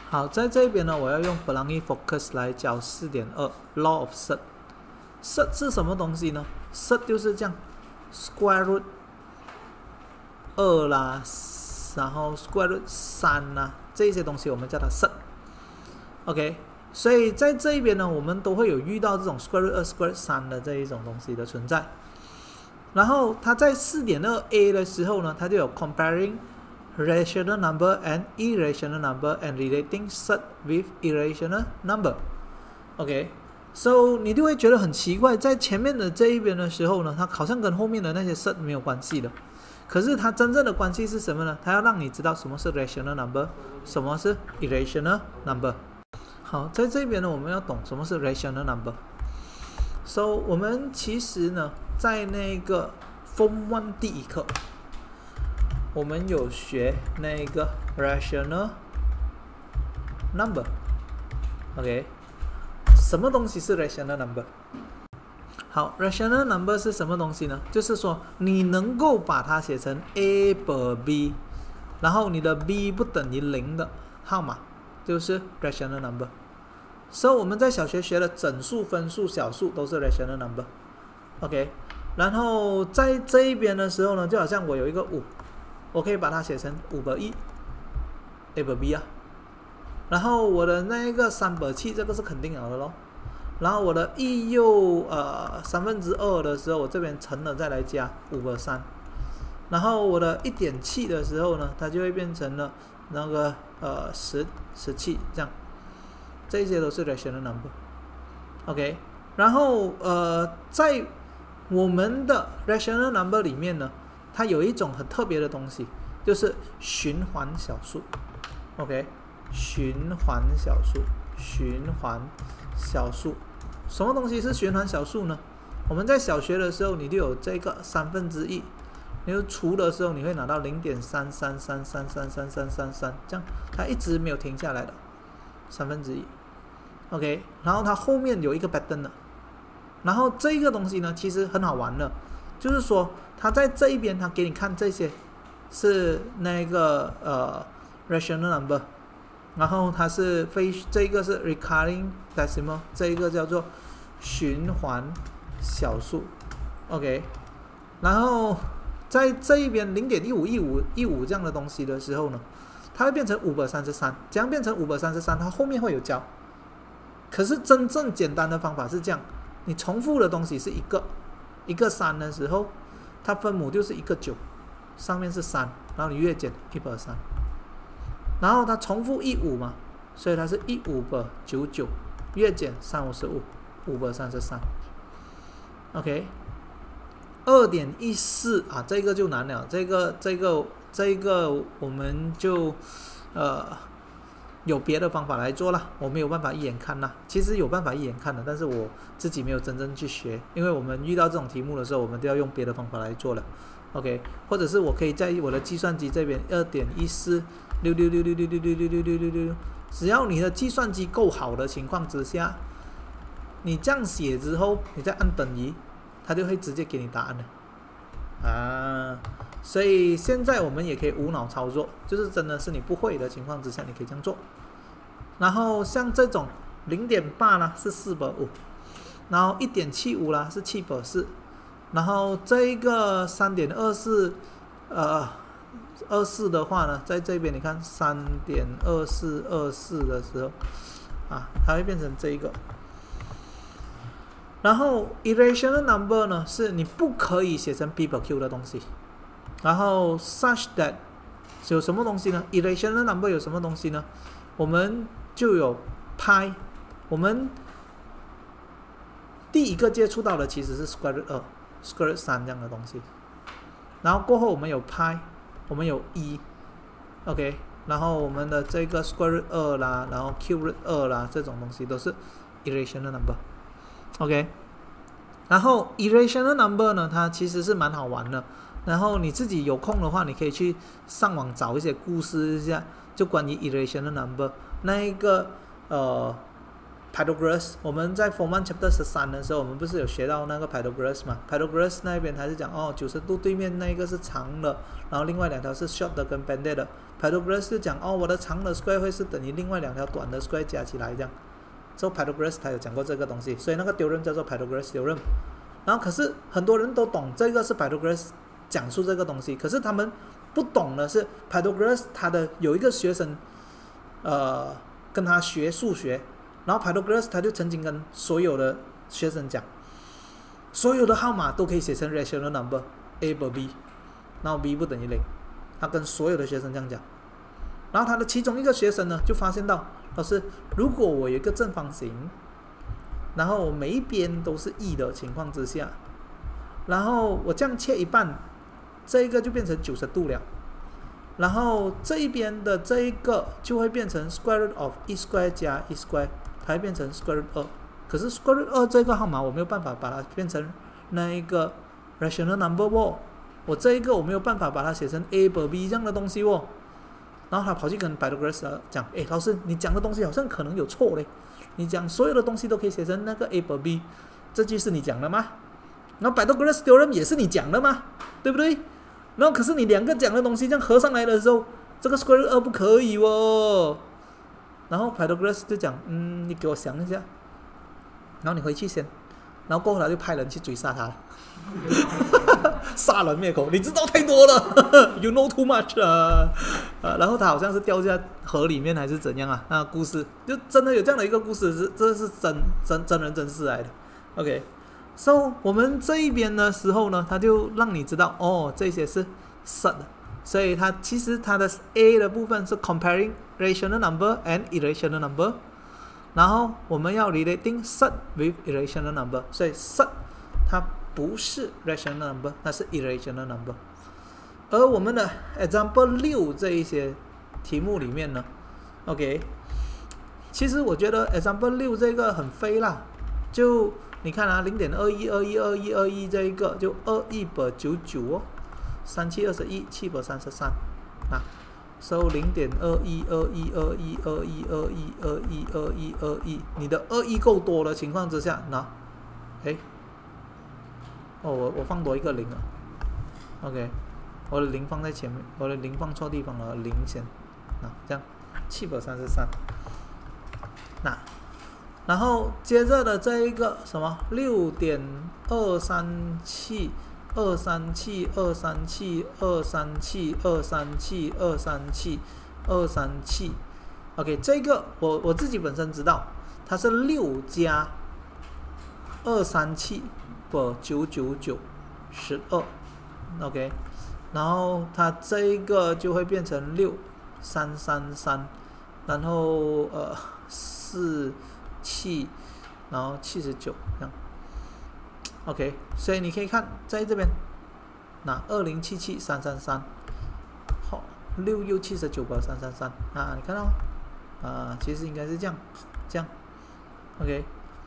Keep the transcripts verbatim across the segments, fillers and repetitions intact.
好，在这边呢，我要用 Pelangi Focus 来教 四点二 Law of Surd。Surd 是什么东西呢 ？Surd 就是这样 ，Square Root 二啦，然后 Square Root 三啦，这些东西我们叫它 Surd。OK， 所以在这一边呢，我们都会有遇到这种 Square Root 二、Square Root 三的这一种东西的存在。然后它在 四点二 A 的时候呢，它就有 Comparing rational number and irrational number and relating surd with irrational number. OK， so 你就会觉得很奇怪，在前面的这一边的时候呢，它好像跟后面的那些 surd 没有关系的。可是它真正的关系是什么呢？它要让你知道什么是 rational number， 什么是 irrational number。好，在这边呢，我们要懂什么是 rational number。So 我们其实呢，在那个 Form One 第一课。我们有学那个 rational number，OK， 什么东西是 rational number？ 好 ，rational number 是什么东西呢？就是说你能够把它写成 a per b， 然后你的 b 不等于零的号码，就是 rational number。所以我们在小学学的整数、分数、小数都是 rational number，OK。然后在这一边的时候呢，就好像我有一个五。我可以把它写成五百一 ，a 百 b 啊，然后我的那个三百七，这个是肯定有的咯。然后我的一又呃三分之二的时候，我这边乘了再来加五百三，然后我的一点七的时候呢，它就会变成了那个呃十十七这样，这些都是 rational number，OK。然后呃在我们的 rational number 里面呢。它有一种很特别的东西，就是循环小数 ，OK， 循环小数，循环小数，什么东西是循环小数呢？我们在小学的时候，你就有这个三分之一，你就除的时候，你会拿到零点三三三三三三三三三，这样它一直没有停下来的三分之一 ，OK， 然后它后面有一个 pattern 的，然后这个东西呢，其实很好玩的，就是说。它在这一边，它给你看这些是那个呃 rational number， 然后它是非这个是 recurring decimal， 这一个叫做循环小数 ，OK。然后在这一边零点一五一五一五这样的东西的时候呢，它会变成五百三十三，怎样变成五百三十三？它后面会有教。可是真正简单的方法是这样：你重复的东西是一个一个三的时候。它分母就是一个九，上面是三，然后你越减一百三，然后它重复一五嘛，所以它是一五百九九，越减三五十五，五百三十三。OK， 二点一四啊，这个就难了，这个这个这个我们就呃有别的方法来做了，我没有办法一眼看啦。其实有办法一眼看的，但是我自己没有真正去学，因为我们遇到这种题目的时候，我们都要用别的方法来做了。OK， 或者是我可以在我的计算机这边 二点一四六六六六六六六六六六六六，只要你的计算机够好的情况之下，你这样写之后，你再按等于，它就会直接给你答案了。啊。所以现在我们也可以无脑操作，就是真的是你不会的情况之下，你可以这样做。然后像这种 零点八 呢是四百五，然后 一点七五 啦是七百四，然后这一个 三点二四 呃二四的话呢，在这边你看 三点二四二四 的时候啊，它会变成这一个。然后 irrational number 呢是你不可以写成 p per q 的东西。然后 such that 有什么东西呢 ？irrational number 有什么东西呢？我们就有派，我们第一个接触到的其实是 square root 二、square root 三这样的东西。然后过后我们有派，我们有一 ，OK， 然后我们的这个 square root 二啦，然后 cube root 二啦，这种东西都是 irrational number，OK。然后 irrational number 呢，它其实是蛮好玩的。然后你自己有空的话，你可以去上网找一些故事一下，就关于 irrational number 那一个呃 Pythagoras， 我们在 Form One Chapter 十三的时候，我们不是有学到那个 Pythagoras 嘛 ？Pythagoras 那边他是讲哦，九十度对面那一个是长的，然后另外两条是 short 的跟 bended 的。Pythagoras 就讲哦，我的长的 square 会是等于另外两条短的 square 加起来这样。所以 Pythagoras 他有讲过这个东西，所以那个 theorem 叫做 Pythagoras theorem。然后可是很多人都懂这个是 Pythagoras 讲述这个东西，可是他们不懂的是 Pythagoras 他的有一个学生，呃，跟他学数学。然后 Pythagoras 他就曾经跟所有的学生讲，所有的号码都可以写成 rational number a 和 b， 然后 b 不等于零，他跟所有的学生这样讲。然后他的其中一个学生呢就发现到，老师，如果我有一个正方形，然后每一边都是 e 的情况之下，然后我这样切一半，这一个就变成九十度了。然后这一边的这一个就会变成 square root of e square 加 e square， 它会变成 square root 二。可是 square root 二这个号码我没有办法把它变成那一个 rational number 哦，我这一个我没有办法把它写成 a 和 b 这样的东西哦。然后他跑去跟 Pythagoras 讲，哎，老师，你讲的东西好像可能有错嘞，你讲所有的东西都可以写成那个 a 和 b， 这句是你讲的吗？然后 Pythagoras theorem 也是你讲的吗？对不对？然后可是你两个讲的东西这样合上来的时候，这个 square root 二不可以哦。然后 Pythagoras 就讲，嗯，你给我想一下，然后你回去先，然后过后他就派人去追杀他，杀人灭口，你知道太多了，you know too much 啊，啊，然后他好像是掉下河里面还是怎样啊？那故事就真的有这样的一个故事，是这是真真真人真事来的 ，OK。So 我们这一边的时候呢，他就让你知道哦，这些是 set 的，所以它其实它的 A 的部分是 comparing rational number and irrational number， 然后我们要 relating set with irrational number， 所以 set 它不是 rational number， 它是 irrational number。而我们的 example 六这一些题目里面呢 ，OK， 其实我觉得 example 六这个很飞啦，就你看啊，零点二一二一二一二一这一个就二一百九九哦，三七二十一，七百三十三啊，收零点二一二一二一二一二一二一二一二一，你的二一够多的情况之下，那，哎，哦，我我放多一个零啊 ，OK， 我的零放在前面，我的零放错地方了，零先，啊，这样七百三十三，那。然后接着的这一个什么六点二三七二三七二三七二三七二三七二三七二三七 ，OK， 这个我我自己本身知道，它是六加二三七或九九九十二 ，OK， 然后它这一个就会变成六三三三，然后呃四。七，然后七十九这样 ，OK， 所以你可以看在这边，那二零七七三三三，好，六又七十九把三三三啊，你看到吗？啊，其实应该是这样，这样 ，OK，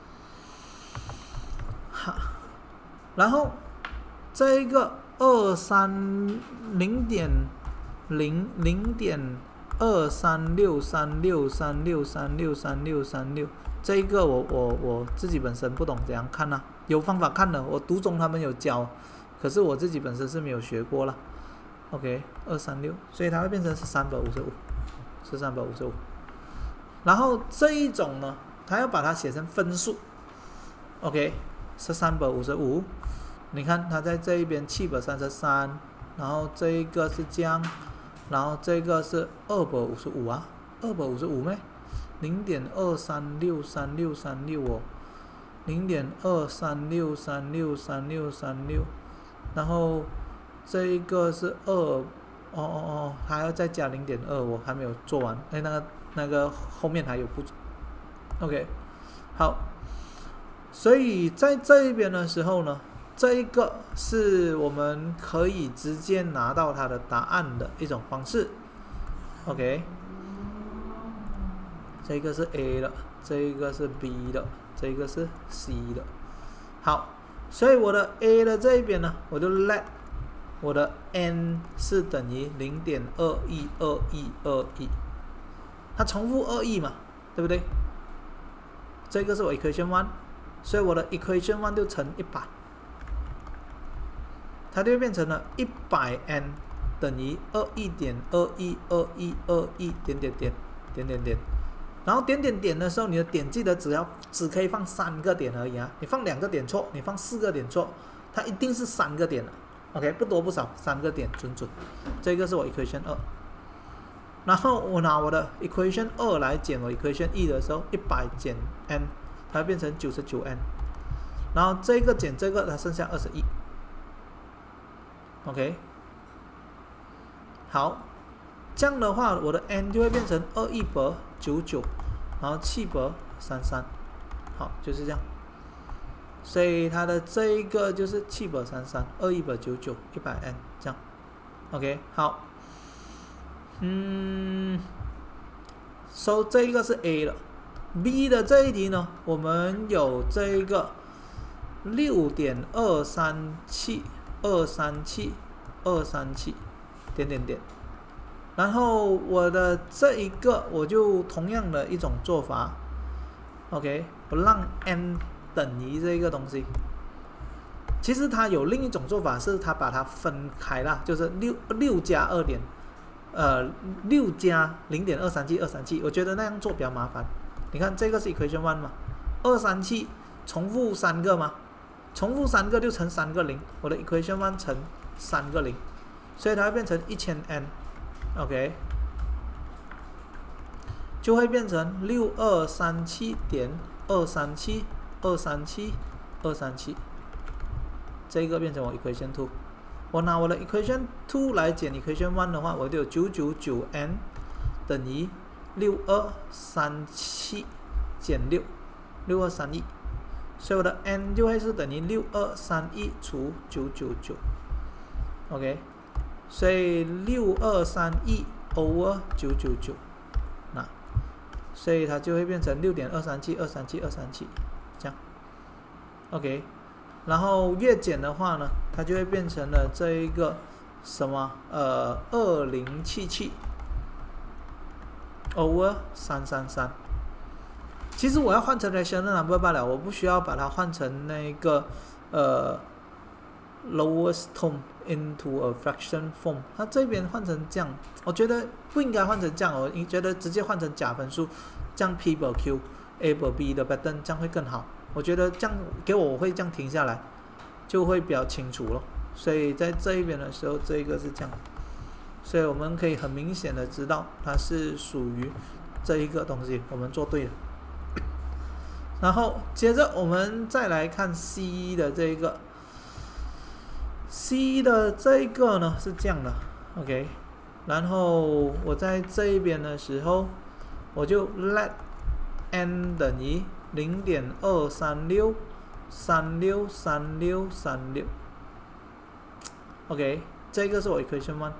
哈，然后这一个二三零点零零点二三六三六三六三六三六三六。这一个我我我自己本身不懂怎样看啊，有方法看的，我读中他们有教，可是我自己本身是没有学过啦。OK， 二三六，所以它会变成是三百五十五，是三百五十五。然后这一种呢，它要把它写成分数 ，OK， 是三百五十五。你看它在这一边七百三十三，然后这一个是这样，然后这个是二百五十五啊，二百五十五咩？零点二三六三六三六哦，零点二三六三六三六三六，然后这一个是二，哦哦哦，还要再加零点二，我还没有做完，哎，那个那个后面还有步骤 ，OK， 好，所以在这一边的时候呢，这一个是我们可以直接拿到它的答案的一种方式 ，OK。这个是 A 的，这个是 B 的，这个是 C 的。好，所以我的 A 的这一边呢，我就 let 我的 n 是等于 零点二一二一二一，它重复二亿嘛，对不对？ 这个是我 equation one， 所以我的 equation one 就乘一百，它就会变成了一百 n 等于二一点二一二一二一点点点点点点，然后点点点的时候，你的点记得只要只可以放三个点而已啊，你放两个点错，你放四个点错，它一定是三个点的 ，OK， 不多不少，三个点准准。这个是我 equation 二，然后我拿我的 equation 二来减我 equation 一的时候，一百减 n， 它会变成九十九 n， 然后这个减这个，它剩下二十一 ，OK。好，这样的话，我的 n 就会变成二一百九十九，然后七百三十三，好，就是这样。所以它的这一个就是七百三十三，二一百九十九，一百 n 这样。OK， 好，嗯，所以这一个是 A 了。B 的这一题呢，我们有这一个六点二三七二三七二三七。点点点，然后我的这一个我就同样的一种做法 ，OK， 我让 n 等于这个东西。其实它有另一种做法，是它把它分开了，就是六六加二点，呃，六加零点二三七二三七，我觉得那样做比较麻烦。你看这个是 equation one 嘛，二三七重复三个嘛，重复三个就乘三个零，我的 equation one 乘三个零。所以它会变成一千 n，OK， 就会变成六二三七点二三七二三七二三七，这个变成我 equation two。我拿我的 equation two 来减 equation one 的话，我就有九百九十九 n 等于六二三七减六，六二三一，所以我的 n 就会是等于六二三一除九百九十九 ，OK。所以六二三一 over 九百九十九，那所以它就会变成六点二三七二三七二三七这样 ，OK。然后越减的话呢，它就会变成了这一个什么呃二零七七 over 三三三。其实我要换成 rational number 罢了，我不需要把它换成那个呃 lowest term into a fraction form， 它这边换成这样，我觉得不应该换成这样，我觉得直接换成假分数，这样 P 和 Q、A 和 B 的 pattern 这样会更好。我觉得这样给我我会这样停下来，就会比较清楚了。所以在这一边的时候，这一个是这样，所以我们可以很明显的知道它是属于这一个东西，我们做对了。然后接着我们再来看 C 的这一个。C 的这一个呢是这样的 ，OK， 然后我在这一边的时候，我就 let n 等于零点二三六三六三六三六 ，OK， 这个是我 equation one。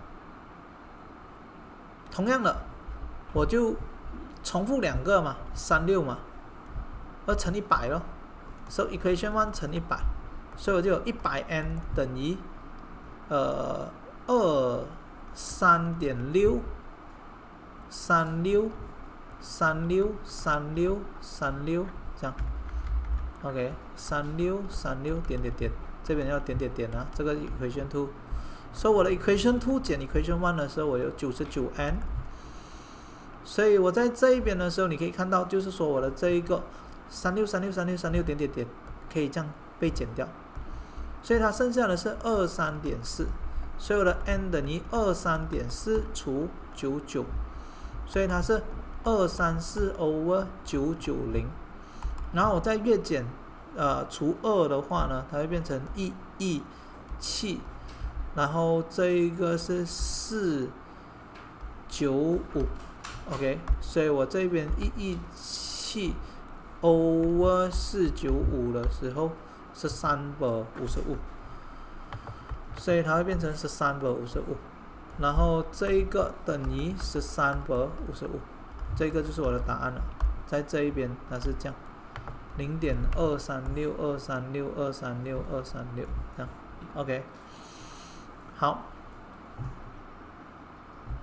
同样的，我就重复两个嘛，三六嘛，二乘一百咯，所以 equation one 乘一百。所以我就有一百 n 等于呃二三点六三六三六三六三六这样 ，OK， 三六三六点点点，这边要点点点啊，这个 equation two， 所以我的 equation two 减 equation one 的时候，我有九十九 n， 所以我在这一边的时候，你可以看到，就是说我的这一个三六三六三六三六点点点可以这样被减掉。所以它剩下的是二三点四，所以我的 n 等于二三点四除九十九，所以它是二三四 over 九九零，然后我再越减，呃除二的话呢，它会变成一一七，然后这一个是四九五 ，OK， 所以我这边一一七 over 四九五的时候。是三百五十五，所以它会变成是三百五十五，然后这一个等于是三百五十五，这个就是我的答案了。在这一边它是这样，零点二三六二三六二三六二三六这样 ，OK， 好。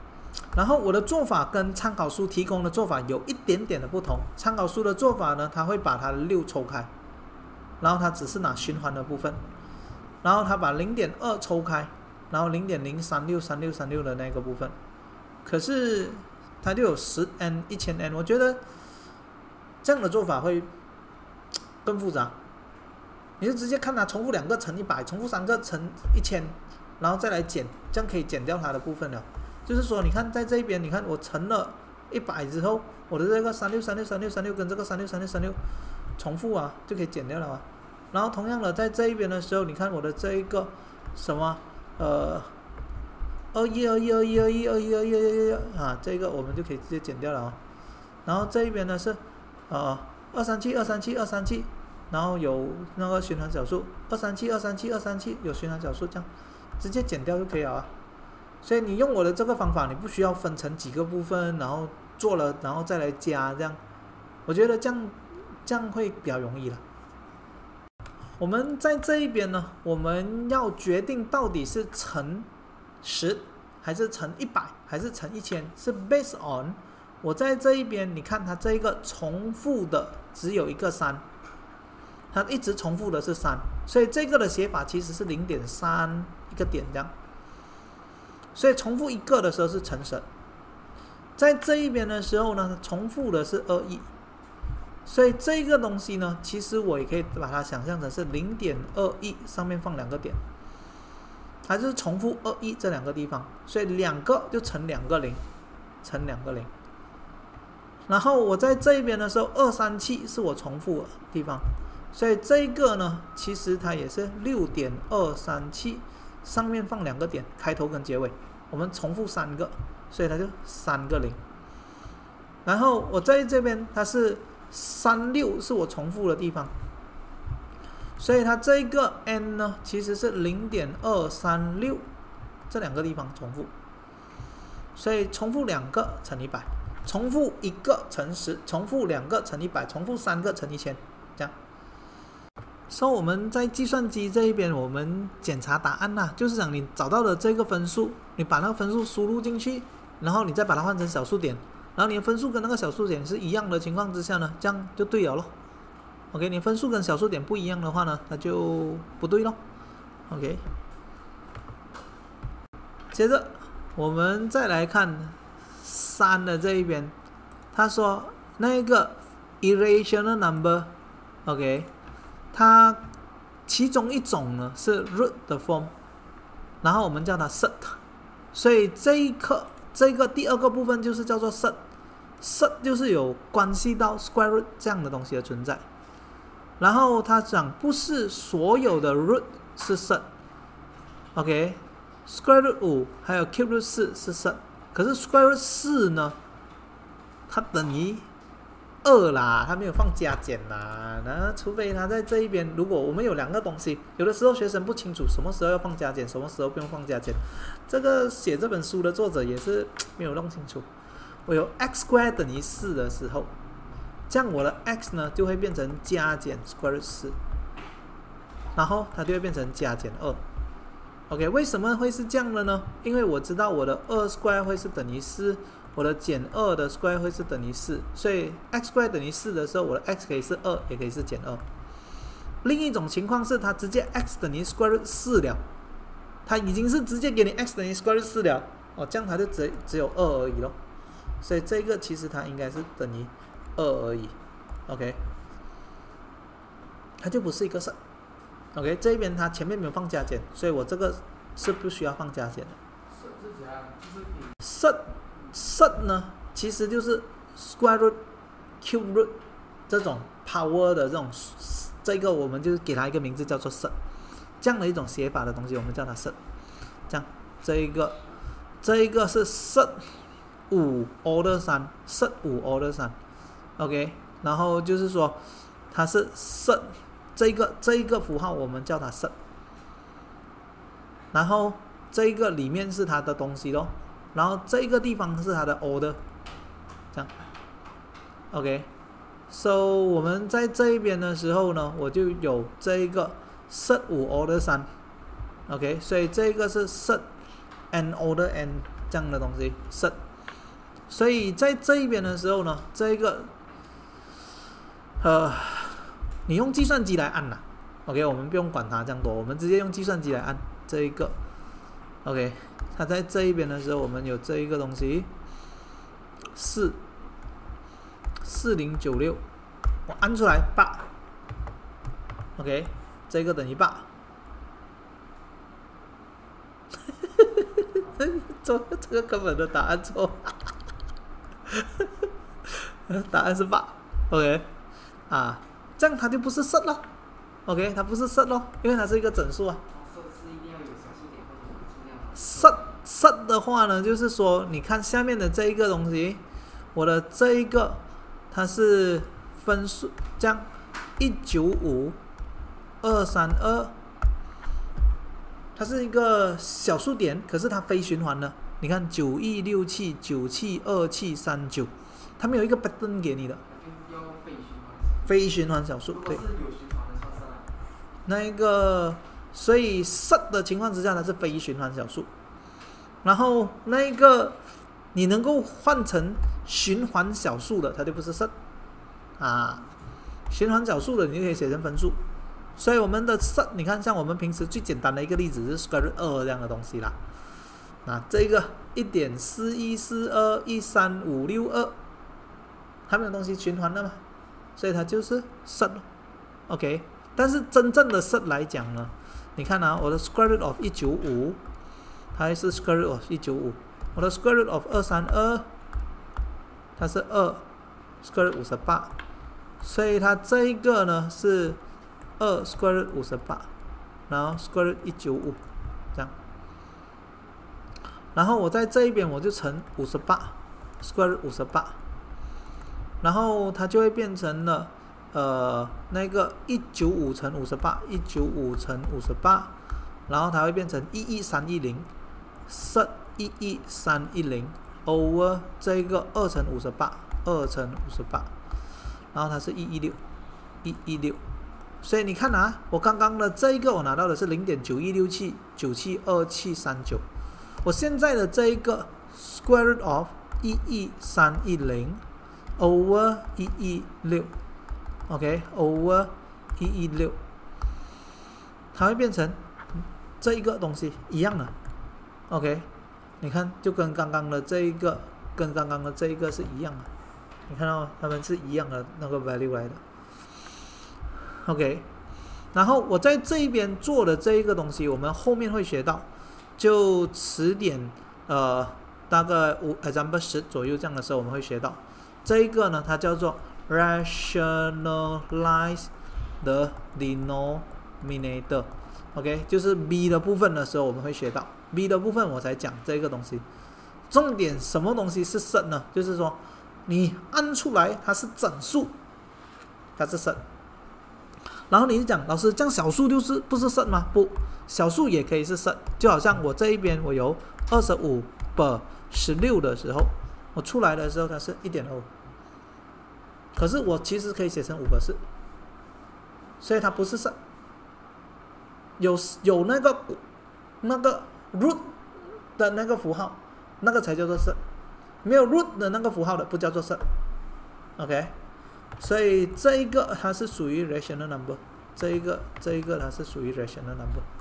然后我的做法跟参考书提供的做法有一点点的不同。参考书的做法呢，它会把它的六抽开，然后它只是拿循环的部分，然后它把 零点二 抽开，然后 零点零三六三六三六 的那个部分。可是它就有 十 N 一千 N， 我觉得这样的做法会更复杂。你就直接看它重复两个乘一百，重复三个乘一千，然后再来减，这样可以减掉它的部分了。就是说，你看在这边，你看我乘了一百之后，我的这个三六三六三六三六跟这个三六三六三六重复啊，就可以减掉了啊。然后同样的，在这一边的时候，你看我的这一个什么呃二一二一二一二一二一二一二一啊，这个我们就可以直接减掉了啊。然后这一边呢是呃二三七二三七二三七。然后有那个循环小数二三七二三七二三七有循环小数，这样直接减掉就可以了啊。所以你用我的这个方法，你不需要分成几个部分，然后做了然后再来加，这样我觉得这样这样会比较容易了。我们在这一边呢，我们要决定到底是乘十还是乘一百还是乘一千，是 based on 我在这一边，你看它这一个重复的只有一个三。它一直重复的是三，所以这个的写法其实是 零点三 一个点这样，所以重复一个的时候是乘十，在这一边的时候呢，重复的是二一，所以这个东西呢，其实我也可以把它想象成是 零点二一，上面放两个点，它就是重复二一这两个地方，所以两个就乘两个零，乘两个零。然后我在这一边的时候，二三七是我重复的地方。所以这个呢，其实它也是 六点二三七， 上面放两个点，开头跟结尾，我们重复三个，所以它就三个零。然后我在这边它是三六是我重复的地方，所以它这个 n 呢其实是 零点二三六， 这两个地方重复，所以重复两个乘一百，重复一个乘十，重复两个乘一百，重复三个乘一千，这样。所以我们在计算机这一边，我们检查答案啦，就是讲你找到了这个分数，你把那个分数输入进去，然后你再把它换成小数点，然后你的分数跟那个小数点是一样的情况之下呢，这样就对了咯。OK， 你分数跟小数点不一样的话呢，那就不对咯。OK， 接着我们再来看三的这一边，他说那个 irrational number，OK。它其中一种呢是 root 的 form， 然后我们叫它 set， 所以这一课这个第二个部分就是叫做 set， set 就是有关系到 square root 这样的东西的存在。然后他讲不是所有的 root 是 set，OK， square root 五还有 cube root 四是 set， 可是 square root 四呢，它等于二啦，它没有放加减啦，那除非它在这一边，如果我们有两个东西，有的时候学生不清楚什么时候要放加减，什么时候不用放加减，这个写这本书的作者也是没有弄清楚。我有 x square 等于四的时候，这样我的 x 呢就会变成加减 square 四，然后它就会变成加减二。OK， 为什么会是这样的呢？因为我知道我的二 square 会是等于四。我的减二的 square 会是等于四，所以 x square 等于四的时候，我的 x 可以是二，也可以是减二。另一种情况是它直接 x 等于 square 四了，它已经是直接给你 x 等于 square 四了，哦，这样它就只只有二而已咯。所以这个其实它应该是等于二而已 ，OK， 它就不是一个 set。OK， 这边它前面没有放加减，所以我这个是不需要放加减的。set set 呢，其实就是 square root、cube root 这种 power 的这种，这个我们就给它一个名字叫做 set， 这样的一种写法的东西，我们叫它 set。这样，这一个，这一个是 set 五 order 三 ，set 五 order 三 ，OK， 然后就是说它是 set 这一个这一个符号我们叫它 set， 然后这一个里面是它的东西咯。然后这个地方是它的 order， 这样 ，OK，so 我们在这一边的时候呢，我就有这一个 set 五 order 三 ，OK， 所以这个是 set n order n 这样的东西 set， 所以在这一边的时候呢，这一个呃，你用计算机来按啦 ，OK， 我们不用管它这样多，我们直接用计算机来按这一个 ，OK， 它在这一边的时候，我们有这一个东西，四四零九六，我按出来八 ，OK， 这个等于八。这这个根本的答案错，答案是八 ，OK， 啊，这样它就不是set了 ，OK， 它不是set咯，因为它是一个整数啊。set set 的话呢，就是说，你看下面的这一个东西，我的这一个它是分数，这样一九五二三二。它是一个小数点，可是它非循环的。你看九一六七九七二七三九，它没有一个 pattern 给你的。非循环小数，对。那一个，所以 set 的情况之下，它是非循环小数。然后那一个你能够换成循环小数的，它就不是 set 啊。循环小数的，你就可以写成分数。所以我们的 set， 你看像我们平时最简单的一个例子是 square root 二这样的东西啦。啊，这个 一点四一四二一三五六二，它没有东西循环的嘛，所以它就是 set。OK， 但是真正的 set 来讲呢，你看啊，我的 square root of 一九五，它还是 square root of 一九五，我的 square root of 二三二，它是二 square root 五十八，所以它这一个呢是二 square root 五十八，然后 square root 一九五，这样。然后我在这一边我就乘五十八 ，square root 五十八，然后它就会变成了呃那个一九五乘五十八，一九五乘五十八，然后它会变成一一三一零 ，set 一一三一零 over 这个二乘五十八，二乘五十八，然后它是一一六，一一六。所以你看啊，我刚刚的这一个我拿到的是 零点九一六七九七二七三九， 我现在的这一个 square root of 一一三一零 over 一一六 OK over 一一六，它会变成这一个东西一样的 OK， 你看就跟刚刚的这一个跟刚刚的这一个是一样的，你看到它们是一样的那个 value 来的OK， 然后我在这一边做的这一个东西，我们后面会学到，就词典呃大概五 example 十左右这样的时候，我们会学到这一个呢，它叫做 rationalize the denominator OK， 就是 b 的部分的时候我们会学到 b 的部分，我才讲这个东西。重点什么东西是 set 呢？就是说你按出来它是整数，它是 set。然后你就讲，老师，这样小数就是不是 set 吗？不，小数也可以是 set， 就好像我这一边我有二十五 per 十六的时候，我出来的时候它是 一点二五， 可是我其实可以写成五个四，所以它不是 set。有有那个那个 root 的那个符号，那个才叫做 set， 没有 root 的那个符号的不叫做 set。OK。所以这一个它是属于 rational number， 这一个这一个它是属于 rational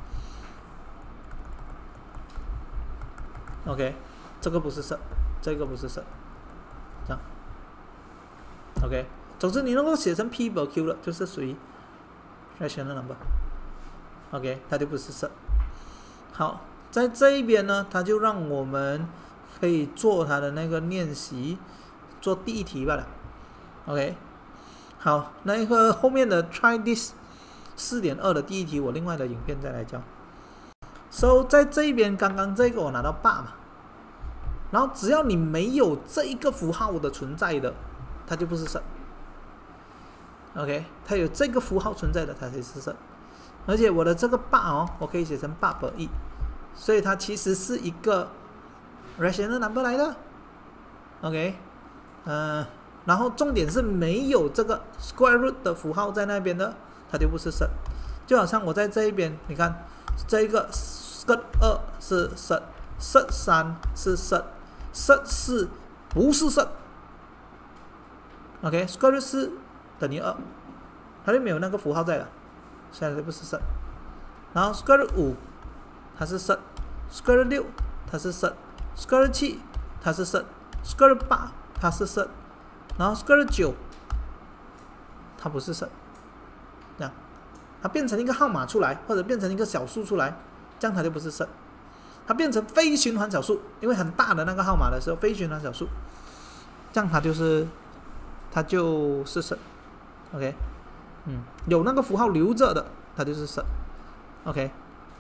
number。OK， 这个不是 set， 这个不是 set， 这样。OK， 总之你能够写成 P per Q 的，就是属于 rational number。OK， 它就不是 set。好，在这一边呢，它就让我们可以做它的那个练习，做第一题罢了。OK。好，那个后面的 try this 四点二 的第一题，我另外的影片再来教。So 在这一边，刚刚这个我拿到八嘛，然后只要你没有这一个符号的存在的，它就不是 set。OK， 它有这个符号存在的，它才是 set。而且我的这个八哦，我可以写成八per 一，所以它其实是一个 rational number 来的。OK， 嗯、呃。然后重点是没有这个 square root 的符号在那边的，它就不是 set。就好像我在这一边，你看这一个 set 二是 set，set 三是 set，set 四不是 set。OK，square root 四等于二，它就没有那个符号在了，现在就不是 set。然后 square root 五，它是 set。square root 六，它是 set。square root 七，它是 set。square root 八，它是 set。然后 square root 九，它不是 set。这样，它变成一个号码出来，或者变成一个小数出来，这样它就不是 set。它变成非循环小数，因为很大的那个号码的时候，非循环小数，这样它就是，它就是 set。OK， 嗯，有那个符号留着的，它就是 set。OK，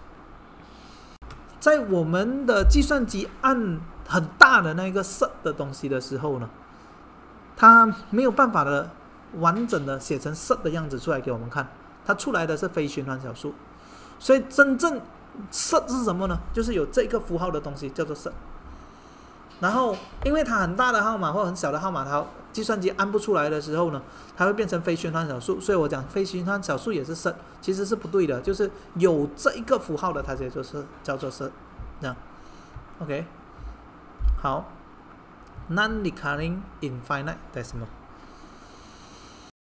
在我们的计算机按很大的那个 set 的东西的时候呢，它没有办法的完整的写成 set 的样子出来给我们看，它出来的是非循环小数，所以真正 set 是什么呢？就是有这个符号的东西叫做 set。然后因为它很大的号码或很小的号码，它计算机按不出来的时候呢，它会变成非循环小数。所以我讲非循环小数也是 set， 其实是不对的，就是有这一个符号的，它就是叫做 set， 这样 ，OK， 好 ，non-recurring infinite decimal。